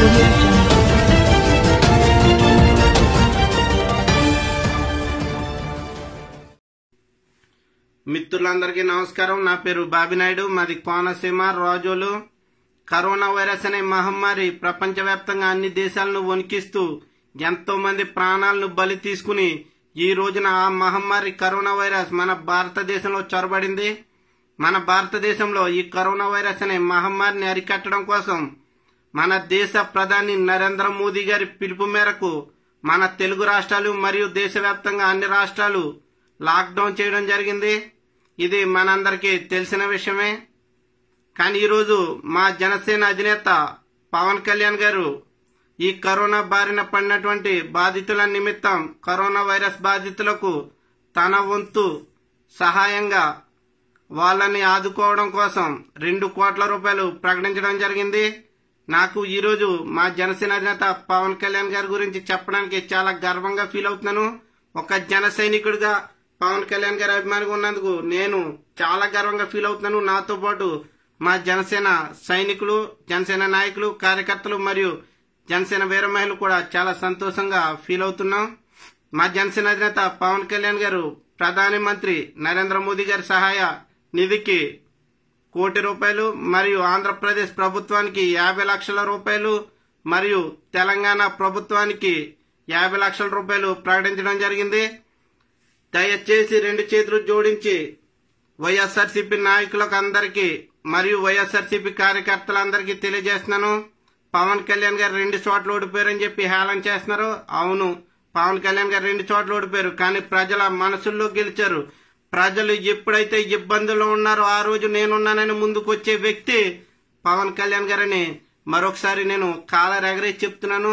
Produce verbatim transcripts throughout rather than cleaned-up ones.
audio jungle. మిత్రులందరికీ నమస్కారం. నా పేరు బాబినాయుడు, మాది కోనసీమ రాజోలు. కరోనా వైరస్ అనే మహమ్మారి ప్రపంచవ్యాప్తంగా అన్ని దేశాలను వణికిస్తూ ఎంతో మంది ప్రాణాలను బలి తీసుకుని ఈ రోజున ఆ మహమ్మారి కరోనా వైరస్ మన భారతదేశంలో చొరబడింది. మన భారతదేశంలో ఈ కరోనా వైరస్ అనే మహమ్మారిని అరికట్టడం కోసం మన దేశ ప్రధాని నరేంద్ర మోదీ గారి పిలుపు మేరకు మన తెలుగు రాష్ట్రాలు మరియు దేశవ్యాప్తంగా అన్ని రాష్ట్రాలు లాక్డౌన్ చేయడం జరిగింది. ఇది మనందరికీ తెలిసిన విషయమే. కానీ ఈరోజు మా జనసేన అధినేత పవన్ కళ్యాణ్ గారు ఈ కరోనా బారిన పడినటువంటి బాధితుల నిమిత్తం కరోనా వైరస్ బాధితులకు తన వంతు సహాయంగా వాళ్ళని ఆదుకోవడం కోసం రెండు కోట్ల రూపాయలు ప్రకటించడం జరిగింది. నాకు ఈరోజు మా జనసేన అధినేత పవన్ కళ్యాణ్ గారి గురించి చెప్పడానికి చాలా గర్వంగా ఫీల్ అవుతున్నాను. ఒక జన సైనికుడిగా పవన్ కళ్యాణ్ గారి అభిమానిగా ఉన్నందుకు నేను చాలా గర్వంగా ఫీల్ అవుతున్నాను. నాతో పాటు మా జనసేన సైనికులు, జనసేన నాయకులు, కార్యకర్తలు మరియు జనసేన వీర మహిళలు కూడా చాలా సంతోషంగా ఫీల్ అవుతున్నాం. మా జనసేన అధినేత పవన్ కళ్యాణ్ గారు ప్రధాని మంత్రి నరేంద్ర మోదీ గారి సహాయ నిధికి కోటి రూపాయలు మరియు ఆంధ్రప్రదేశ్ ప్రభుత్వానికి యాభై లక్షల రూపాయలు మరియు తెలంగాణ ప్రభుత్వానికి యాభై లక్షల రూపాయలు ప్రకటించడం జరిగింది. దయచేసి రెండు చేతులు జోడించి వైఎస్ఆర్సీపీ నాయకులకు అందరికీ మరియు వైఎస్ఆర్సీపీ కార్యకర్తలందరికీ తెలియజేస్తున్నాను. పవన్ కళ్యాణ్ గారు రెండు చోట్ల ఓడిపోయారని చెప్పి హేళన చేస్తున్నారు. అవును, పవన్ కళ్యాణ్ గారు రెండు చోట్ల ఓడిపోయారు, కానీ ప్రజల మనసుల్లో గెలిచారు. ప్రజలు ఎప్పుడైతే ఇబ్బందుల్లో ఉన్నారో ఆ రోజు నేనున్నానని ముందుకు వచ్చే వ్యక్తి పవన్ కళ్యాణ్ గారని మరొకసారి నేను కాలర్ ఎగరేసి చెప్తున్నాను.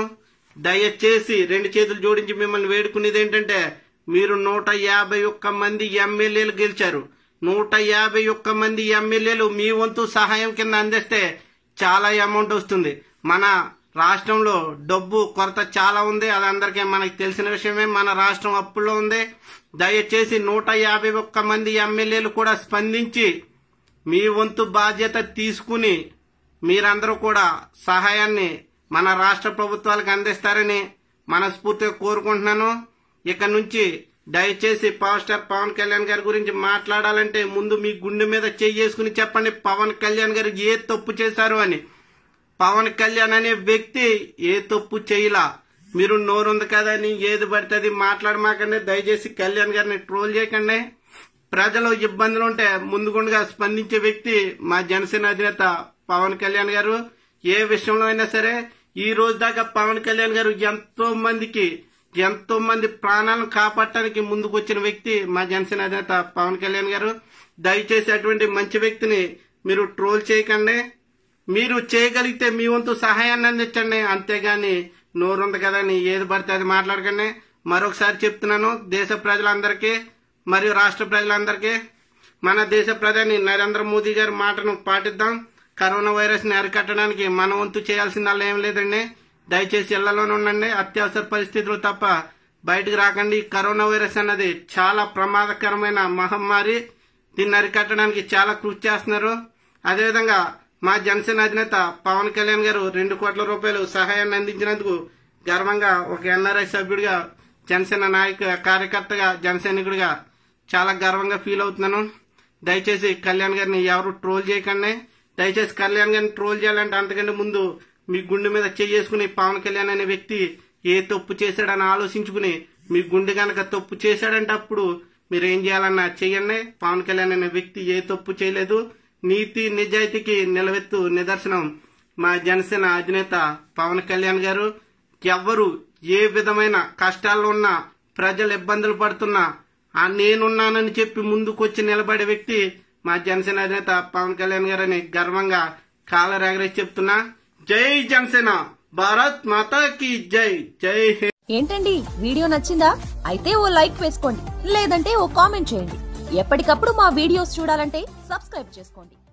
దయచేసి రెండు చేతులు జోడించి మిమ్మల్ని వేడుకునేది ఏంటంటే, మీరు నూట యాభై ఒక్క మంది ఎమ్మెల్యేలు గెలిచారు. నూట యాభై ఒక్క మంది ఎమ్మెల్యేలు మీ వంతు సహాయం కింద అందిస్తే చాలా అమౌంట్ వస్తుంది. మన రాష్ట్రంలో డబ్బు కొరత చాలా ఉంది, అది అందరికీ మనకు తెలిసిన విషయమే. మన రాష్ట్రం అప్పుల్లో ఉంది. దయచేసి నూట యాభై ఒక్క మంది ఎమ్మెల్యేలు కూడా స్పందించి మీ వంతు బాధ్యత తీసుకుని మీరందరూ కూడా సహాయాన్ని మన రాష్ట్ర ప్రభుత్వాలకు అందిస్తారని మనస్ఫూర్తిగా కోరుకుంటున్నాను. ఇక నుంచి దయచేసి పవర్ స్టార్ పవన్ కళ్యాణ్ గారి గురించి మాట్లాడాలంటే ముందు మీ గుండె మీద చేసుకుని చెప్పండి, పవన్ కళ్యాణ్ గారు ఏ తప్పు చేశారు అని. పవన్ కళ్యాణ్ అనే వ్యక్తి ఏ తప్పు చేయలా. మీరు నోరుంది కదా అని ఏది పడితే అది మాట్లాడమాకండి. దయచేసి కళ్యాణ్ గారిని ట్రోల్ చేయకండి. ప్రజలు ఇబ్బందులు ఉంటే ముందుగుండగా స్పందించే వ్యక్తి మా జనసేన అధినేత పవన్ కళ్యాణ్ గారు. ఏ విషయంలో అయినా సరే ఈ రోజు దాకా పవన్ కళ్యాణ్ గారు ఎంతో మందికి ఎంతో మంది ప్రాణాలను కాపాడటానికి ముందుకు వచ్చిన వ్యక్తి మా జనసేన అధినేత పవన్ కళ్యాణ్ గారు. దయచేసి అటువంటి మంచి వ్యక్తిని మీరు ట్రోల్ చేయకండి. మీరు చేయగలిగితే మీ వంతు సహాయాన్ని అందించండి, అంతేగాని నోరుంది కదా అని ఏది పడితే అది మాట్లాడకండి. మరొకసారి చెప్తున్నాను, దేశ ప్రజలందరికీ మరియు రాష్ట్ర ప్రజలందరికీ మన దేశ ప్రధాని నరేంద్ర మోదీ గారి మాటను పాటిద్దాం. కరోనా వైరస్ ని అరికట్టడానికి మన వంతు చేయాల్సిందల్లా ఏం లేదండి. దయచేసి ఇళ్లలోనే ఉండండి. అత్యవసర పరిస్థితులు తప్ప బయటకు రాకండి. కరోనా వైరస్ అన్నది చాలా ప్రమాదకరమైన మహమ్మారి. దీన్ని అరికట్టడానికి చాలా కృషి చేస్తున్నారు. అదేవిధంగా మా జనసేన అధినేత పవన్ కళ్యాణ్ గారు రెండు కోట్ల రూపాయలు సహాయాన్ని అందించినందుకు గర్వంగా ఒక ఎన్ఆర్ఐ సభ్యుడిగా, జనసేన నాయక కార్యకర్తగా, జనసైనికుడిగా చాలా గర్వంగా ఫీల్ అవుతున్నాను. దయచేసి కళ్యాణ్ గారిని ఎవరు ట్రోల్ చేయకండి. దయచేసి కళ్యాణ్ గారిని ట్రోల్ చేయాలంటే అంతకంటే ముందు మీ గుండె మీద చేసుకుని పవన్ కళ్యాణ్ అనే వ్యక్తి ఏ తప్పు చేశాడని ఆలోచించుకుని మీ గుండె గనక తప్పు చేశాడంటే అప్పుడు మీరు ఏం చేయాలన్నా చెయ్యండి. పవన్ కళ్యాణ్ అనే వ్యక్తి ఏ తప్పు చేయలేదు. నీతి నిజాయితీకి నిలవెత్తు నిదర్శనం మా జనసేన అధినేత పవన్ కళ్యాణ్ గారు. ఎవ్వరు ఏ విధమైన కష్టాల్లో ఉన్నా, ప్రజలు ఇబ్బందులు పడుతున్నా ఆ నేనున్నానని చెప్పి ముందుకొచ్చి నిలబడే వ్యక్తి మా జనసేన అధినేత పవన్ కళ్యాణ్ గారు అని గర్వంగా కాలర్ ఎగరేసి చెప్తున్నా. జై జనసేన, భారత్ మాతా కీ జై. జై హింద్. ఏంటండి, వీడియో నచ్చిందా? అయితే ఓ లైక్ వేసుకోండి, లేదంటే ఓ కామెంట్ చేయండి. ఎప్పటికప్పుడు మా వీడియోస్ చూడాలంటే సబ్స్క్రైబ్ చేసుకోండి.